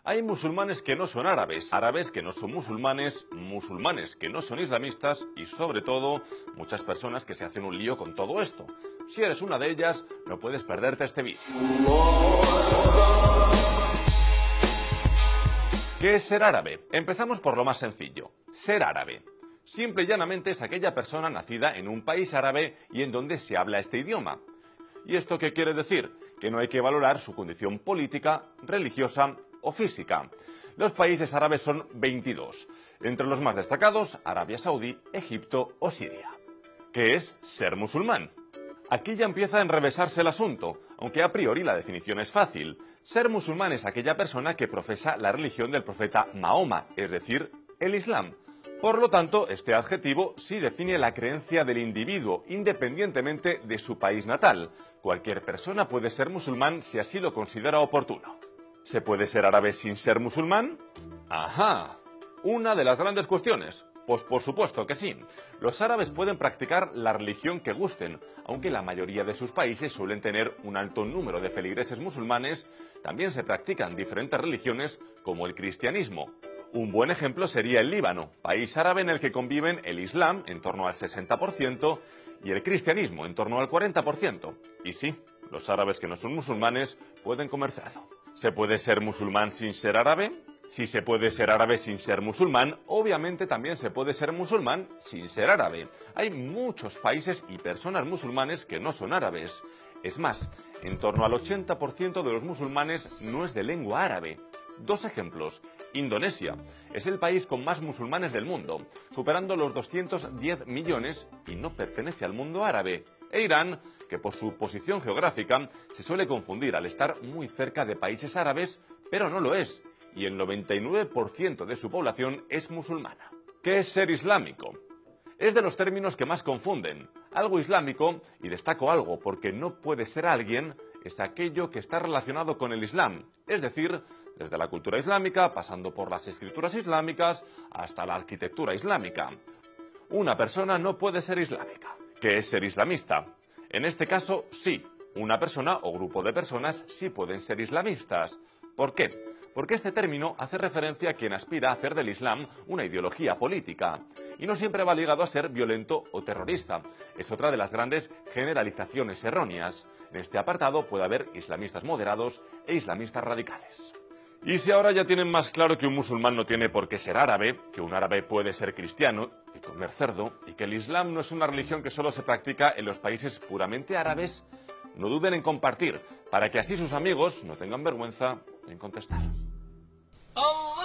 Hay musulmanes que no son árabes, árabes que no son musulmanes, musulmanes que no son islamistas y, sobre todo, muchas personas que se hacen un lío con todo esto. Si eres una de ellas, no puedes perderte este vídeo. ¿Qué es ser árabe? Empezamos por lo más sencillo. Ser árabe. Simple y llanamente es aquella persona nacida en un país árabe y en donde se habla este idioma. ¿Y esto qué quiere decir? Que no hay que valorar su condición política, religiosa o física. Los países árabes son 22. Entre los más destacados, Arabia Saudí, Egipto o Siria. ¿Qué es ser musulmán? Aquí ya empieza a enrevesarse el asunto, aunque a priori la definición es fácil. Ser musulmán es aquella persona que profesa la religión del profeta Mahoma, es decir, el Islam. Por lo tanto, este adjetivo sí define la creencia del individuo, independientemente de su país natal. Cualquier persona puede ser musulmán si así lo considera oportuno. ¿Se puede ser árabe sin ser musulmán? ¡Ajá! Una de las grandes cuestiones. Pues por supuesto que sí. Los árabes pueden practicar la religión que gusten, aunque la mayoría de sus países suelen tener un alto número de feligreses musulmanes. También se practican diferentes religiones como el cristianismo. Un buen ejemplo sería el Líbano, país árabe en el que conviven el Islam, en torno al 60%, y el cristianismo, en torno al 40%. Y sí, los árabes que no son musulmanes pueden comer cerdo. ¿Se puede ser musulmán sin ser árabe? Si se puede ser árabe sin ser musulmán, obviamente también se puede ser musulmán sin ser árabe. Hay muchos países y personas musulmanes que no son árabes. Es más, en torno al 80% de los musulmanes no es de lengua árabe. Dos ejemplos. Indonesia es el país con más musulmanes del mundo, superando los 210 millones y no pertenece al mundo árabe. E Irán, que por su posición geográfica se suele confundir al estar muy cerca de países árabes, pero no lo es, y el 99% de su población es musulmana. ¿Qué es ser islámico? Es de los términos que más confunden. Algo islámico, y destaco algo porque no puede ser alguien, es aquello que está relacionado con el Islam, es decir, desde la cultura islámica, pasando por las escrituras islámicas, hasta la arquitectura islámica. Una persona no puede ser islámica. ¿Qué es ser islamista? En este caso, sí. Una persona o grupo de personas sí pueden ser islamistas. ¿Por qué? Porque este término hace referencia a quien aspira a hacer del Islam una ideología política. Y no siempre va ligado a ser violento o terrorista. Es otra de las grandes generalizaciones erróneas. En este apartado puede haber islamistas moderados e islamistas radicales. Y si ahora ya tienen más claro que un musulmán no tiene por qué ser árabe, que un árabe puede ser cristiano y comer cerdo, y que el Islam no es una religión que solo se practica en los países puramente árabes, no duden en compartir, para que así sus amigos no tengan vergüenza en contestar.